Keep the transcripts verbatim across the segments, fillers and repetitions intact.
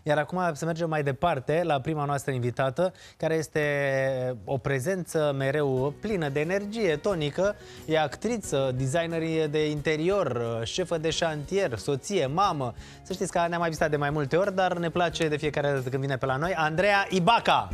Iar acum să mergem mai departe la prima noastră invitată, care este o prezență mereu plină de energie tonică. E actriță, designer de interior, șefă de șantier, soție, mamă. Să știți că ne-am mai vizitat de mai multe ori, dar ne place de fiecare dată când vine pe la noi. Andreea Ibaca!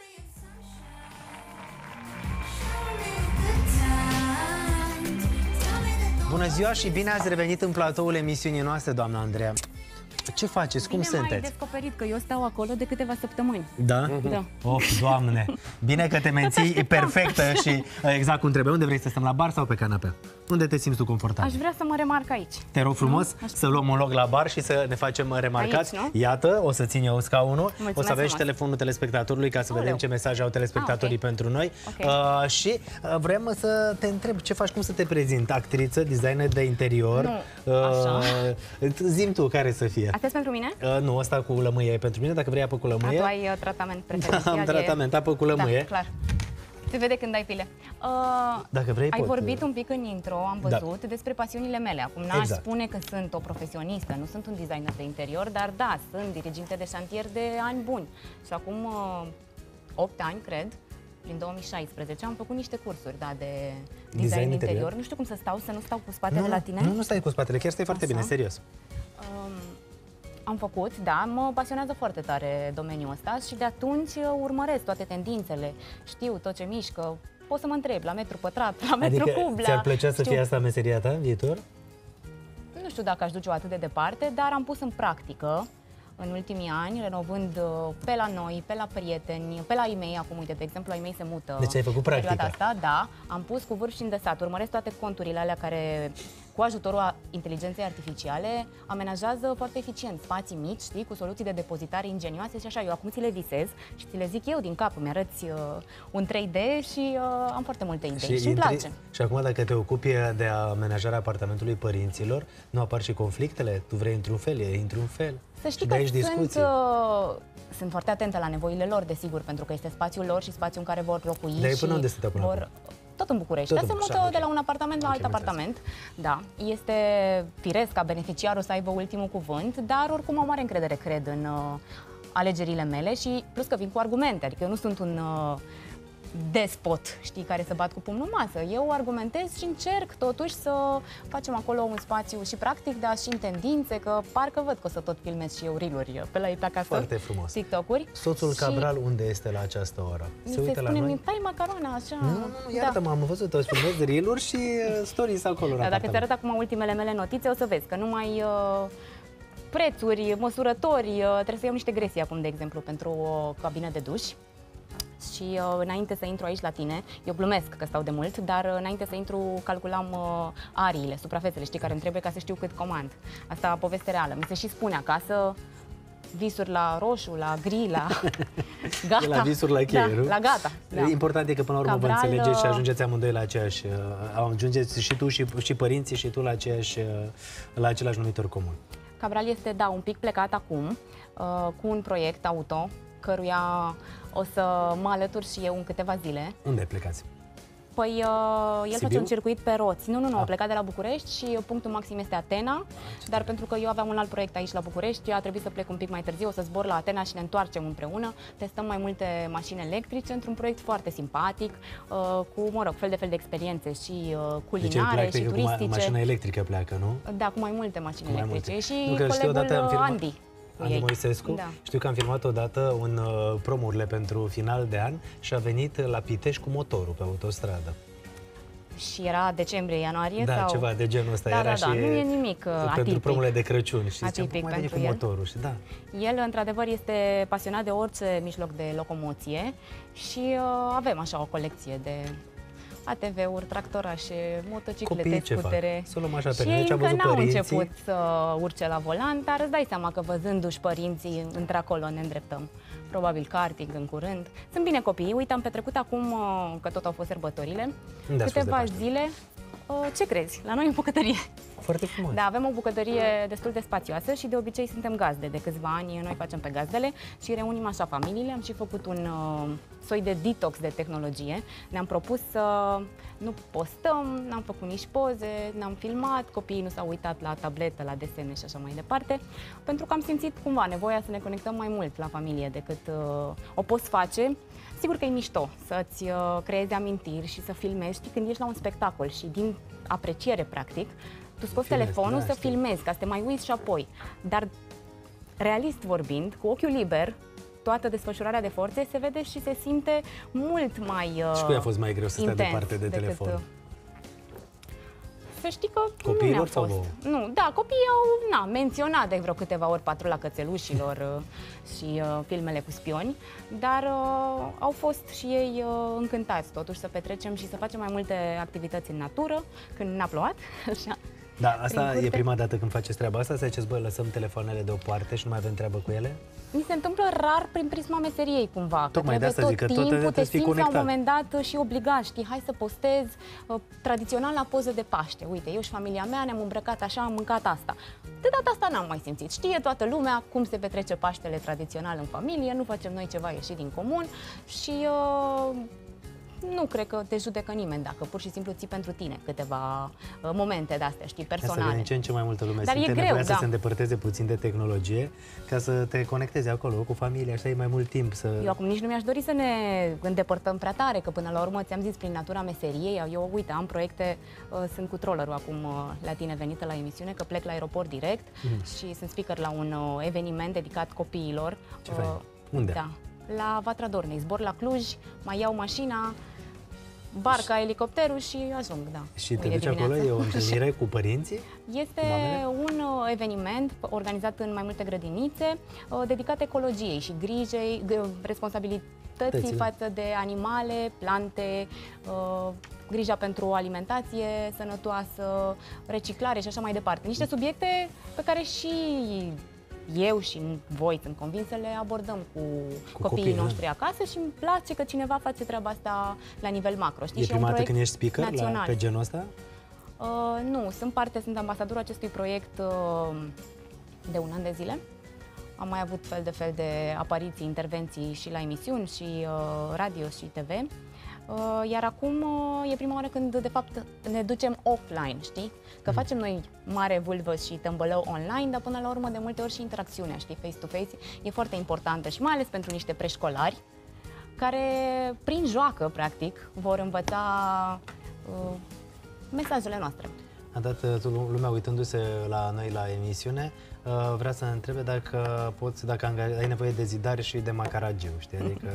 Bună ziua și bine ați revenit în platoul emisiunii noastre, doamna Andreea. Ce faceți? Cum bine sunteți? Bine m-ai descoperit că eu stau acolo de câteva săptămâni. Da? Da. Of, Doamne! Bine că te menții perfectă și exact cum trebuie. Unde vrei să stăm, la bar sau pe canapea? Unde te simți tu confortabil? Aș vrea să mă remarc aici. Te rog frumos să luăm un loc la bar și să ne facem remarcați. Aici, nu? Iată, o să țin eu scaunul. Mulțumesc o să aveți frumos. telefonul telespectatorului ca să Aoleu. vedem ce mesaje au telespectatorii Ah, okay. pentru noi. Okay. Uh, și uh, vrem să te întreb ce faci, cum să te prezinți? Actriță, designer de interior. Nu, așa. Uh, zi-mi tu care să fie. Astea pentru mine? Uh, nu, asta cu lămâie e pentru mine. Dacă vrei apă cu lămâie. Tu ai uh, tratament preferențial. Da, am tratament, apă cu lămâie. Da, clar. Se vede când ai pile. Uh, Dacă vrei, ai pot. vorbit un pic în intro, am văzut, Da. despre pasiunile mele. Acum n-aș Exact. spune că sunt o profesionistă, nu sunt un designer de interior, dar da, sunt diriginte de șantier de ani buni. Și acum uh, opt ani, cred, prin două mii șaisprezece, am făcut niște cursuri da, de design, Design interior. interior. Nu știu cum să stau, să nu stau cu spatele Nu, la tine. nu, nu stai cu spatele, chiar stai foarte Așa. bine, serios. Um, am făcut, da, mă pasionează foarte tare domeniul ăsta și de atunci uh, urmăresc toate tendințele, știu tot ce mișcă, pot să mă întreb la metru pătrat, la metru Adică cub, la... ți-ar plăcea să știu, fie asta meseria ta în viitor? Nu știu dacă aș duce-o atât de departe, dar am pus în practică în ultimii ani, renovând uh, pe la noi, pe la prieteni, pe la ei mei, acum uite, de exemplu, ai mei se mută. Deci ai făcut perioada practică. asta, da, am pus cu vârf și îndesat, urmăresc toate conturile alea care, cu ajutorul a inteligenței artificiale, amenajează foarte eficient spații mici, știi, cu soluții de depozitare ingenioase și așa. Eu acum ți le visez și ți le zic eu din cap, îmi arăți uh, un trei D și uh, am foarte multe idei și îmi intri- place. Și acum dacă te ocupi de amenajarea apartamentului părinților, nu apar și conflictele? Tu vrei într-un fel, ei într-un fel. Să știi și că de aici sunt, discuții. uh, sunt foarte atentă la nevoile lor, desigur, pentru că este spațiul lor și spațiul în care vor locui. Dar ei și până unde stăteau până vor... acum? Tot în București. Tot Dar se în mută București, de la ok. un apartament la Ok, alt am apartament. Da. Este firesc ca beneficiarul să aibă ultimul cuvânt, dar oricum am mare încredere, cred, în uh, alegerile mele și plus că vin cu argumente. Adică eu nu sunt un uh, despot, știi, care să bat cu pumnul în masă. Eu argumentez și încerc totuși să facem acolo un spațiu și practic, dar și în tendințe, că parcă văd că o să tot filmez și eu reel-uri pe la ei pe acasă. Foarte frumos. TikTok-uri. Soțul și Cabral unde este la această oră? mi Se uită la spune, noi? mi tai macarona, așa. Nu, nu, nu, iartă-mă, am văzut, o filmez reel-uri și uh, stories acolo. Da, dacă ți arăt acum ultimele mele notițe, o să vezi că numai uh, prețuri, măsurători, uh, trebuie să iau niște gresii acum, de exemplu, pentru o cabină de duș. Și uh, înainte să intru aici la tine, eu glumesc că stau de mult, dar uh, înainte să intru calculam uh, ariile, suprafețele, știi, care îmi trebuie ca să știu cât comand. Asta poveste reală. Mi se și spune acasă, visuri la roșu, la gri, la gata. E la visuri la cheie, da, nu? la gata. Da. Important e că până la urmă Cabral, vă înțelegeți și uh, ajungeți amândoi la aceeași, uh, ajungeți și tu și, și părinții și tu la, aceeași, uh, la același numitor comun. Cabral este, da, un pic plecat acum uh, cu un proiect auto, căruia o să mă alătur și eu în câteva zile. Unde plecați? Păi uh, el Sibiu? face un circuit pe roți. Nu, nu, nu, Ah. a plecat de la București și punctul maxim este Atena, dar pentru că eu aveam un alt proiect aici la București, a trebuit să plec un pic mai târziu, o să zbor la Atena și ne întoarcem împreună. Testăm mai multe mașini electrice într-un proiect foarte simpatic, uh, cu, mă rog, fel de fel de experiențe și uh, culinare deci el și pleacă cu ma- turistice. mașina electrică pleacă, nu? Da, cu mai multe mașini Cu mai electrice. multe. Și Nu, că știu, colegul odată am uh, filmat- Andy. cu Andy ei. Moisescu. Da. Știu că am filmat odată un uh, promurile pentru final de an și a venit la Pitești cu motorul pe autostradă. Și era decembrie, ianuarie? Da, sau... ceva de genul ăsta Da, era da, și da, nu e nimic uh, pentru atipic. promurile de Crăciun. Și ziceam, Atipic cum ai venit cu pentru el. motorul? Și da. El, într-adevăr, este pasionat de orice mijloc de locomoție și uh, avem așa o colecție de A T V-uri, tractorașe, motociclete, Copiii ce fac? scutere. Să o luăm așa pe Și noi, ei ce am încă văzut n-au părinții. început să urce la volan, dar îți dai seama că văzându-și părinții într-acolo ne îndreptăm. Probabil karting în curând. Sunt bine copiii. Uite, am petrecut acum, uh, că tot au fost sărbătorile, Unde ați fost de câteva Paște? zile. Uh, ce crezi? La noi în bucătărie. foarte frumos. Da, avem o bucătărie destul de spațioasă și de obicei suntem gazde. De câțiva ani noi facem pe gazdele și reunim așa familiile. Am și făcut un uh, soi de detox de tehnologie. Ne-am propus să nu postăm, n-am făcut nici poze, n-am filmat, copiii nu s-au uitat la tabletă, la desene și așa mai departe, pentru că am simțit cumva nevoia să ne conectăm mai mult la familie decât uh, o poți face. Sigur că e mișto să-ți uh, creezi amintiri și să filmezi. Știi, când ești la un spectacol și din apreciere, practic, tu scoți Filmezi, telefonul da, să știu. filmezi, ca să te mai uiți și apoi. Dar, realist vorbind, cu ochiul liber, toată desfășurarea de forțe se vede și se simte mult mai uh, Și cui a fost mai greu să stea intens departe de decât, telefon? uh, Să știi că Copiilor nu ne-a sau fost. vouă? Nu, da, copiii au na, menționat de vreo câteva ori Patrula Cățelușilor uh, și uh, filmele cu spioni, dar uh, au fost și ei uh, încântați totuși să petrecem și să facem mai multe activități în natură, când n-a plouat, așa. Da, asta Prin e curte. prima dată când faceți treaba asta, să ziceți, băi, lăsăm telefoanele deoparte și nu mai avem treabă cu ele? Mi se întâmplă rar prin prisma meseriei cumva. că Tocmai de trebuie asta tot zic, că tot timpul trebuie te să fii simți la un conectat. moment dat și obligat, știi, hai să postez uh, tradițional la poză de Paște. Uite, eu și familia mea ne-am îmbrăcat așa, am mâncat asta. De data asta n-am mai simțit. Știe toată lumea cum se petrece Paștele tradițional în familie, nu facem noi ceva ieșit din comun și uh, nu cred că te judecă nimeni dacă pur și simplu ții pentru tine câteva uh, momente de-astea, știi, Asta personale. din ce în ce mai multă lume Dar e simte greu, nevoia da. să se îndepărteze puțin de tehnologie ca să te conectezi acolo cu familia, așa ai mai mult timp să... Eu acum nici nu mi-aș dori să ne îndepărtăm prea tare, că până la urmă ți-am zis prin natura meseriei, eu, uite, am proiecte, uh, sunt cu trollerul acum uh, la tine venită la emisiune, că plec la aeroport direct Mhm. și sunt speaker la un uh, eveniment dedicat copiilor. Ce fain. Unde? Da, la Vatra Dornei. Zbor la Cluj, mai iau mașina, barca, elicopterul și ajung, da. Și te mâine duci acolo, dimineață. e o întâlnire cu părinții? Este Mamele? un uh, eveniment organizat în mai multe grădinițe, uh, dedicat ecologiei și grijei, g- responsabilității Tățile. față de animale, plante, uh, grija pentru o alimentație sănătoasă, reciclare și așa mai departe. Niște subiecte pe care și eu și voi sunt convins să le abordăm cu, Cu copiii copiii, noștri acasă și îmi place că cineva face treaba asta la nivel macro. Știi? E Și un prima dată proiect când ești speaker la, național. pe genul ăsta? Uh, nu, sunt parte, sunt ambasadorul acestui proiect uh, de un an de zile. Am mai avut fel de fel de apariții, intervenții și la emisiuni, și uh, radio și T V. Uh, iar acum uh, e prima oară când, de fapt, ne ducem offline, știi? Că Mm. facem noi mare vulvă și tămbălău online, dar până la urmă, de multe ori și interacțiunea, știi, face-to-face, e foarte importantă și mai ales pentru niște preșcolari care, prin joacă, practic, vor învăța uh, mesajele noastre. A dat uh, lumea uitându-se la noi la emisiune, uh, vrea să întrebe dacă poți, dacă anga- ai nevoie de zidare și de macaragiu, știi? Adică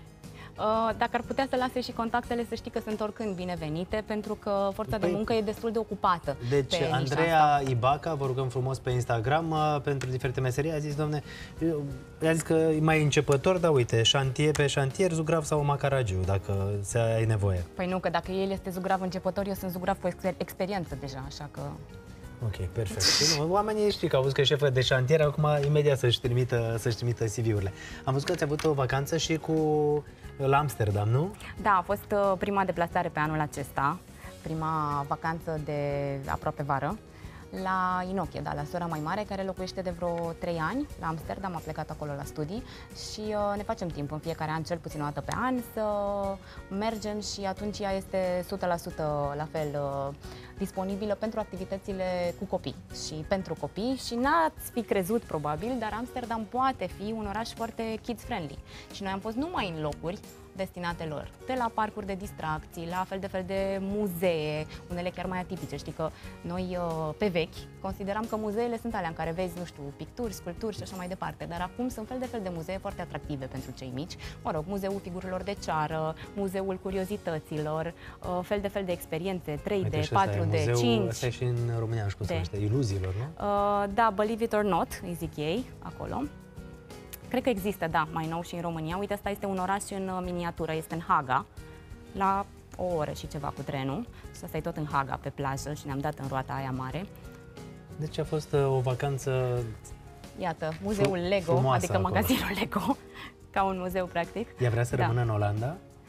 Uh, Dacă ar putea să lase și contactele, să știi că sunt oricând binevenite, pentru că forța Păi, de muncă e destul de ocupată. Deci, pe nișa Andreea asta. Ibaca, vă rugăm frumos pe Instagram uh, pentru diferite meserii, a zis, domne, eu- a zis că e mai începător, dar uite, șantier pe șantier, zugrav sau macaragiu, dacă se ai nevoie. Păi nu, că dacă el este zugrav începător, eu sunt zugrav cu exper- experiență deja, așa că... Ok, perfect. Și nu, oamenii știi că au văzut că e șefă de șantier, acum imediat să-și trimită, să-și trimită C V-urile. Am văzut că ați avut o vacanță și cu la Amsterdam, nu? Da, a fost uh, prima deplasare pe anul acesta, prima vacanță de aproape vară, la Inochie, da, la sora mai mare, care locuiește de vreo trei ani la Amsterdam, a plecat acolo la studii și uh, ne facem timp în fiecare an, cel puțin o dată pe an, să mergem și atunci ea este o sută la sută la fel uh, disponibilă pentru activitățile cu copii și pentru copii și n-ați fi crezut probabil, dar Amsterdam poate fi un oraș foarte kids-friendly și noi am fost numai în locuri destinate lor, de la parcuri de distracții, la fel de fel de muzee, unele chiar mai atipice. Știi că noi, pe vechi, consideram că muzeele sunt alea în care vezi, nu știu, picturi, sculpturi și așa mai departe, dar acum sunt fel de fel de muzee foarte atractive pentru cei mici. Mă rog, muzeul figurilor de ceară, muzeul curiozităților, fel de fel de experiențe, trei D, patru D, cinci. Asta e și în România, nu știu cum se numește, iluziilor, nu? Uh, da, Believe it or not, îi zic ei, acolo. Cred că există, da, mai nou și în România. Uite, asta este un oraș în uh, miniatură, este în Haga, la o oră și ceva cu trenul. Și asta e tot în Haga, pe plajă, și ne-am dat în roata aia mare. Deci a fost uh, o vacanță... Iată, muzeul Lego, frumoasă adică acolo. magazinul Lego, ca un muzeu, practic. Ea vrea să Da. rămână în Olanda?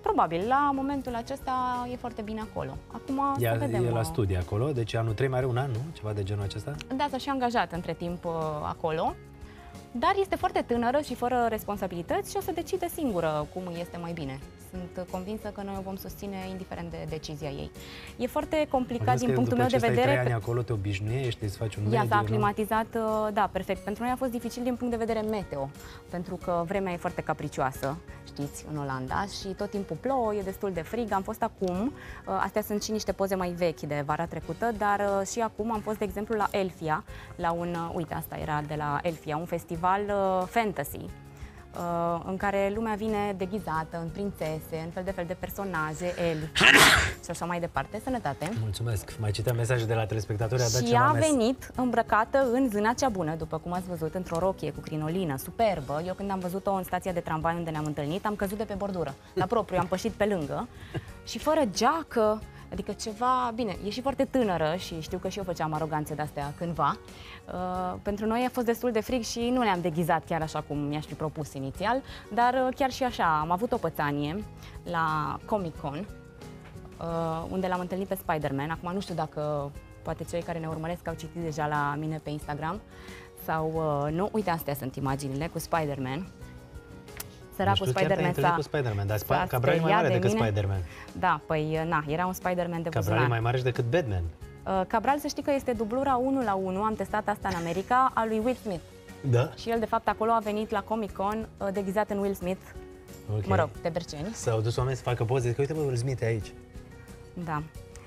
probabil, la momentul acesta e foarte bine acolo. Acum Ea, să vedem. E la studii acolo, deci anul trei mai are un an, nu? Ceva de genul acesta? Da, s-a și angajat între timp uh, acolo. Dar este foarte tânără și fără responsabilități și o să decide singură cum îi este mai bine. Sunt convinsă că noi o vom susține indiferent de decizia ei. E foarte complicat din punctul meu de vedere. După ce stai trei ani acolo, te obișnuiești, îți faci un mediu. Ea s-a aclimatizat, da, perfect. Pentru noi a fost dificil din punct de vedere meteo, pentru că vremea e foarte capricioasă, știți, în Olanda și tot timpul plouă, e destul de frig. Am fost acum, astea sunt și niște poze mai vechi de vara trecută, dar și acum am fost, de exemplu, la Elfia, la un, uite, asta era de la Elfia, un festival fantasy, în care lumea vine deghizată în prințese, în fel de fel de personaje, elfi și așa mai departe. Sănătate! Mulțumesc! Mai citeam mesaje de la telespectatori. A dat și ceva a mes... venit îmbrăcată în zâna cea bună, după cum ați văzut, într-o rochie cu crinolină, superbă. Eu când am văzut-o în stația de tramvai unde ne-am întâlnit, am căzut de pe bordură, la propriu, am pășit pe lângă și fără geacă. Adică ceva, bine, e și foarte tânără și știu că și eu făceam aroganțe de-astea cândva. Uh, pentru noi a fost destul de frig și nu ne-am deghizat chiar așa cum mi-aș fi propus inițial, dar uh, chiar și așa am avut o pățanie la Comic Con, uh, unde l-am întâlnit pe Spider-Man. Acum nu știu dacă poate cei care ne urmăresc au citit deja la mine pe Instagram sau uh, nu. Uite, astea sunt imaginile cu Spider-Man. Săracul Spider-Man s-a cu Spider-Man, dar Sp- Cabral e mai mare de decât Spider-Man. Da, păi na, era un Spider-Man de buzunar. Cabral e mai mare decât Batman. Uh, Cabral, să știi că este dublura unu la unu, am testat asta în America, a lui Will Smith. Da? Și el, de fapt, acolo a venit la Comic Con uh, deghizat în Will Smith, okay. Mă rog, de berceni. S-au dus oameni să facă poze, zic, uite bă, Will Smith e aici. Da.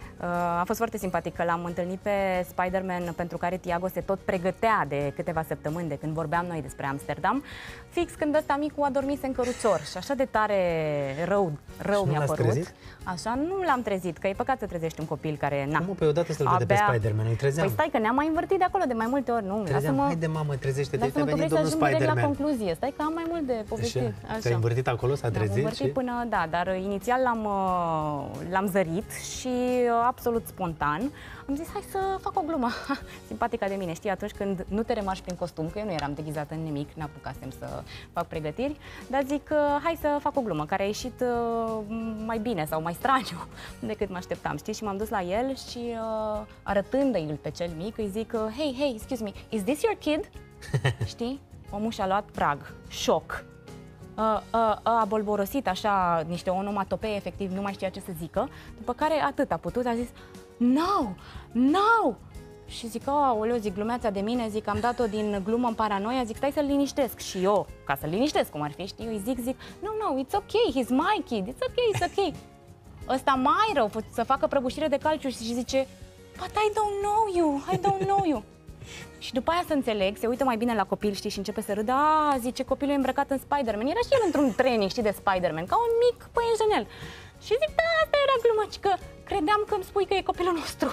A fost foarte simpatic că l-am întâlnit pe Spider-Man, pentru care Tiago se tot pregătea de câteva săptămâni de când vorbeam noi despre Amsterdam, fix când ăsta micu a dormit în cărucior și așa de tare rău, rău mi-a părut. Trezit? Așa, nu l-am trezit, că e păcat să trezești un copil care, na. Cum, pe odată să-l vede pe Spider-Man, îi trezeam. Păi stai că ne-am mai învârtit de acolo de mai multe ori, nu? Trezeam, haide mamă, trezește-te, uite, a venit domnul Spider-Man. Lasă-mă la concluzie, stai că am mai mult de povestit. Așa. Te-ai învârtit acolo, s-a trezit? Am învârtit și... până, da, dar inițial l-am, l-am zărit și absolut spontan am zis, hai să fac o glumă. Simpatica de mine, știi, atunci când nu te remarci prin costum, că eu nu eram deghizată în nimic, n-apucasem să fac pregătiri, dar zic, hai să fac o glumă, care a ieșit mai bine sau mai straniu decât mă așteptam, știi? Și m-am dus la el și arătându-i pe cel mic, îi zic, hey, hey, excuse me, is this your kid? Știi? Omul și-a luat prag, șoc. Uh, uh, a bolborosit așa niște onomatopee, efectiv nu mai știa ce să zică, după care atât a putut, a zis no, no! Și zic, aoleu, zic, glumeața de mine, zic, am dat-o din glumă în paranoia, zic, stai să-l liniștesc. Și eu, ca să-l liniștesc, cum ar fi, știi, îi zic, zic, no, no, it's ok, he's my kid, it's ok, it's ok. Ăsta mai rău, să facă prăbușire de calciu și zice, but I don't know you, I don't know you. Și după aia să înțeleg, se uită mai bine la copil, știi, și începe să râdă, a, zice, copilul e îmbrăcat în Spider-Man. Era și el într-un training, știi, de Spider-Man, ca un mic păienjenel. Și zic, da, asta era glumă, că credeam că îmi spui că e copilul nostru.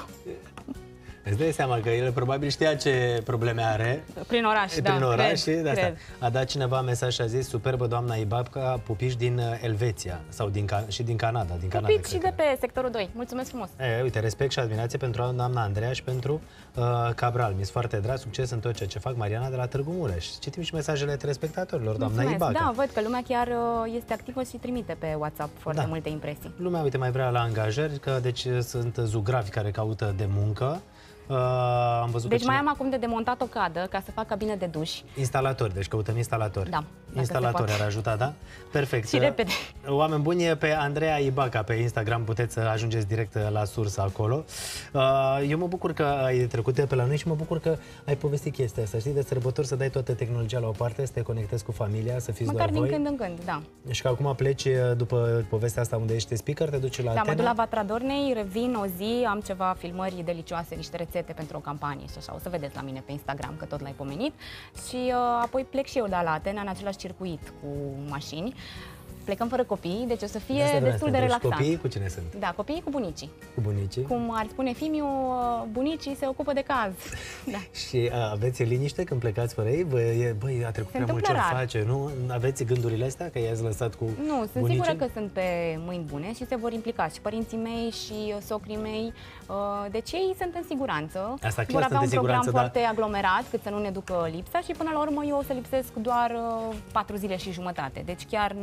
Îți dai seama că el probabil știa ce probleme are. Prin oraș, prin da, Prin oraș cred, și de asta. cred. A dat cineva mesaj și a zis, superbă doamna Ibabca, pupici din Elveția sau din, și din Canada. Din Canada pupici și de pe sectorul doi. Mulțumesc frumos. E, uite, respect și admirație pentru doamna Andreea și pentru uh, Cabral. Mi-s foarte drag, succes în tot ceea ce fac, Mariana de la Târgu Mureș. Citim și mesajele telespectatorilor, doamna Mulțumesc. Ibabca. Da, văd că lumea chiar este activă și trimite pe WhatsApp foarte da. multe impresii. Lumea, uite, mai vrea la angajări, că deci sunt zugravi care caută de muncă. Uh, am văzut deci că mai cine... am acum de demontat o cadă ca să fac cabine de duș. Instalatori, deci căutăm instalatori. Da. Instalatori ar ajuta, da? Perfect. Și repede. Oameni buni, pe Andreea Ibabca pe Instagram puteți să ajungeți direct la sursă acolo. Uh, eu mă bucur că ai trecut de pe la noi și mă bucur că ai povestit chestia asta, știi, de sărbători, să dai toată tehnologia la o parte, să te conectezi cu familia, să fiți măcar doar voi. din când în când, da. Și că acum pleci după povestea asta unde ești speaker, te duci la Da, Atena? mă duc la Vatra Dornei, revin o zi, am ceva filmări delicioase, niște rețete pentru o campanie și așa, o să vedeți la mine pe Instagram că tot l-ai pomenit. Și uh, apoi plec și eu de la Atena în același circuit cu mașini. Plecăm fără copii, deci o să fie de destul de relaxant. Copiii cu cine sunt? Da, copiii cu bunicii. Cu bunicii? Cum ar spune Fimiu, bunicii se ocupă de caz. Da. Și a, aveți liniște când plecați fără ei? Băi, băi a trecut se prea mult ce rar. face, nu? Aveți gândurile astea că i-ați lăsat cu Nu, sunt bunicii? sigură că sunt pe mâini bune și se vor implica și părinții mei și socrii mei. Deci ei sunt în siguranță. Asta vor avea un program dar... foarte aglomerat cât să nu ne ducă lipsa și până la urmă eu o să lipsesc doar patru zile și jumătate. Deci chiar nu este mult.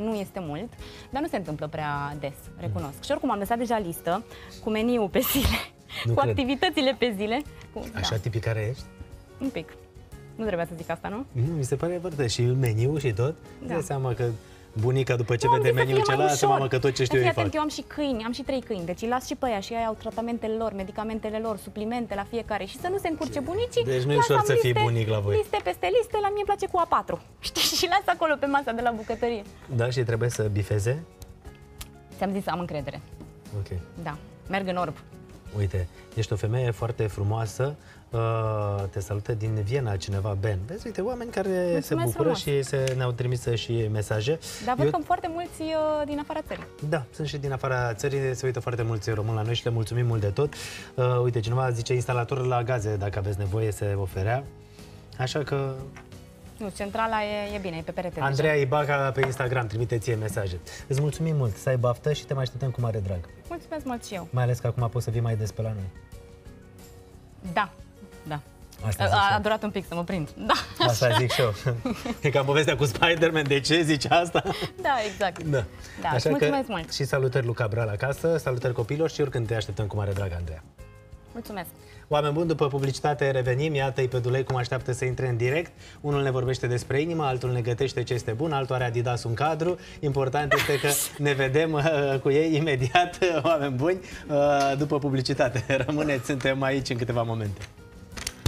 mult, dar nu se întâmplă prea des, recunosc. Mm. Și oricum am lăsat deja listă cu meniul pe zile, nu cu cred. activitățile pe zile. Cu, Așa da. tipic care ești? Un pic. Nu trebuia să zic asta, nu? Nu, mi se pare foarte. Și meniul și tot? Da. Dai seama că bunica după ce Nu, vede meniul celălalt, să mamă că tot ce știu eu îi fac. Eu am și câini, am și trei câini, deci îi las și pe aia și ei au tratamentele lor, medicamentele lor, suplimente la fiecare și să nu se încurce bunicii. Deci nu e ușor să fii bunic la voi. Liste peste liste, la mine îmi place cu A patru. Știi? Și las acolo pe masa de la bucătărie. Da, și trebuie să bifeze? Ți-am zis, am încredere. Ok. Da, merg în orb. Uite, ești o femeie foarte frumoasă. Te salută din Viena cineva, Ben. Vezi, uite, oameni care Mulțumesc se bucură frumos. Și se, ne-au trimis și mesaje. Dar văd Eu... că foarte mulți uh, din afara țării. Da, sunt și din afara țării, se uită foarte mulți români la noi și le mulțumim mult de tot. Uh, uite, cineva zice instalator la gaze, dacă aveți nevoie, se oferea. Așa că... Nu, centrala e, e bine, e pe perete. Andreea Ibaca pe Instagram, trimite ție mesaje. Îți mulțumim mult, să ai baftă și te mai așteptăm cu mare drag. Mulțumesc mult și eu. Mai ales că acum poți să vii mai des pe la noi. Da, da. Asta a, a durat un pic să mă prind. Da, asta așa. zic și eu. E ca povestea cu Spider-Man, de ce zici asta? Da, exact. Da. Da, așa mulțumesc că mult. Și salutări lui Cabral acasă, salutări copilor și oricând te așteptăm cu mare drag, Andreea. Mulțumesc. Oameni buni, după publicitate revenim, iată-i pe Dulei cum așteaptă să intre în direct. Unul ne vorbește despre inimă, altul ne gătește ce este bun, altul are Adidas un cadru. Important este că ne vedem uh, cu ei imediat, oameni buni, uh, după publicitate. Rămâneți, suntem aici în câteva momente.